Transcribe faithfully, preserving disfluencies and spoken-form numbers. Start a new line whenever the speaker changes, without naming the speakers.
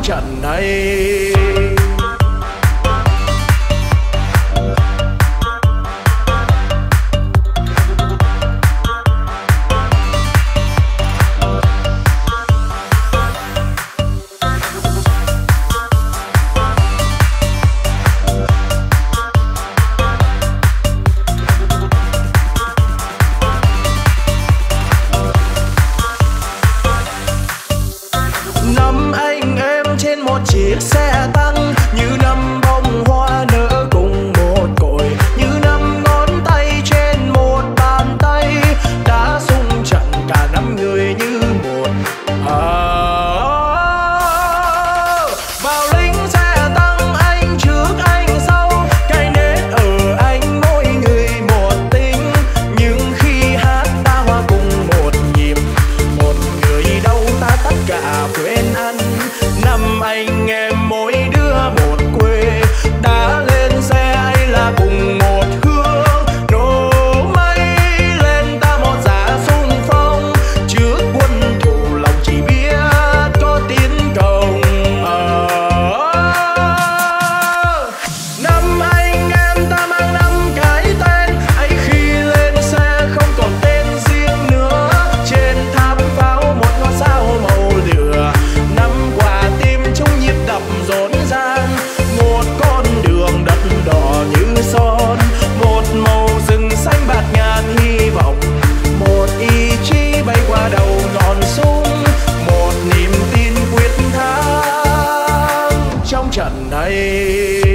trong trận này.
Năm anh em trên một chiếc xe tăng, như năm bông hoa nở cùng một cội, như năm ngón tay trên một bàn tay, đã xung trận cả năm người như một. À, vào lính xe tăng anh trước anh sau, cái nét ở anh mỗi người một tính, nhưng khi hát ta hòa cùng một nhịp, một người đâu ta tất cả quên ăn. Năm anh em mỗi đứa một quê, đã lên xe ấy là cùng một hướng, nổ mây lên ta một giá xung phong, trước quân thủ lòng chỉ biết có tiến công. Ờ, năm anh em ta mang năm cái tên ấy, khi lên xe không còn tên riêng nữa, trên tháp pháo một ngôi sao màu lửa, năm quả tim chung nhịp đập rộn ràng, một con đường đất đỏ như son, một màu rừng xanh bạt ngàn hy vọng, một ý chí bay qua đầu ngọn súng, một niềm tin quyết thắng trong trận này.